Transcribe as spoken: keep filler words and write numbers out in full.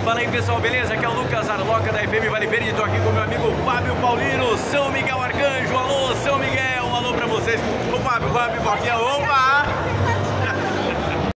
Fala aí pessoal, beleza? Aqui é o Lucas Arloca da F M Vale Verde. Estou aqui com meu amigo Fábio Paulino, São Miguel Arcanjo. Alô, São Miguel, um alô pra vocês. Ô Fábio, Fábio, aqui é o